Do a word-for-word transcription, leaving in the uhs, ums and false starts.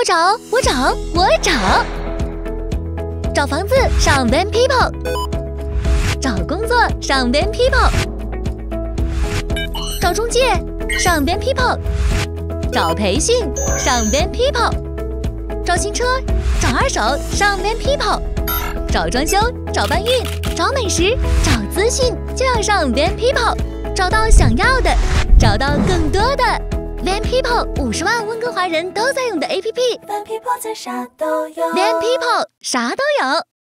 我找，我找，我找。找房子上 Van People， 找工作上 Van People， 找中介上 Van People， 找培训上 Van People， 找新车找二手上 Van People， 找装修找搬运找美食找资讯就要上 Van People， 找到想要的，找到更多的。Van People 五十万温哥华人都在用的 A P P， Van People 在啥都有 Van People 啥都有。